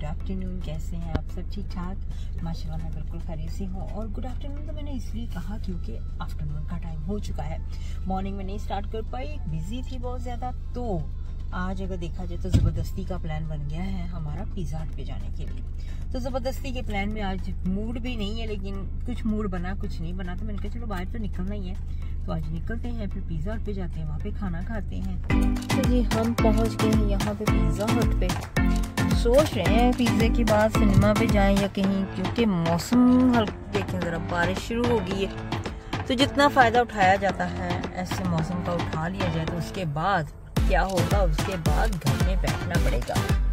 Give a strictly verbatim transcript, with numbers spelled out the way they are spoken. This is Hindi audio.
आफ्टरनून, कैसे हैं आप सब? ठीक ठाक माशाल्लाह, मैं बिल्कुल खैरियत से हूँ। और गुड आफ्टरनून तो मैंने इसलिए कहा क्योंकि आफ्टरनून का टाइम हो चुका है। मॉर्निंग में नहीं स्टार्ट कर पाई, बिजी थी बहुत ज़्यादा। तो आज अगर देखा जाए तो ज़बरदस्ती का प्लान बन गया है हमारा पिज़्ज़ा हट पे जाने के लिए। तो ज़बरदस्ती के प्लान में आज मूड भी नहीं है, लेकिन कुछ मूड बना कुछ नहीं बना, तो मैंने कहा चलो बाहर तो निकलना ही है, तो आज निकलते हैं, फिर पिज़्ज़ा हट पे जाते हैं, वहाँ पे खाना खाते हैं। तो जी हम पहुँच गए हैं यहाँ पे पिज़्ज़ा हट पे। सोच रहे हैं पिज़्ज़े के बाद सिनेमा पे जाएं या कहीं, क्योंकि मौसम हल्का देखें ज़रा, बारिश शुरू हो गई है। तो जितना फ़ायदा उठाया जाता है ऐसे मौसम का उठा लिया जाए, तो उसके बाद क्या होगा, उसके बाद घर में बैठना पड़ेगा।